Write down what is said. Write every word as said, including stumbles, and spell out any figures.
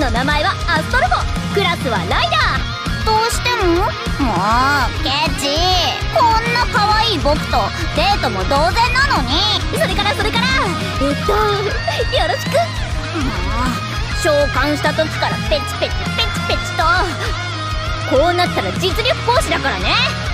の名前はアストルフォ、クラスはライダー。 どうしても？もうケチ、こんな可愛い僕とデートも同然なのに。 それからそれからえっとよろしく。 もう召喚した時からペチペチペチペチと。 こうなったら実力行使だからね。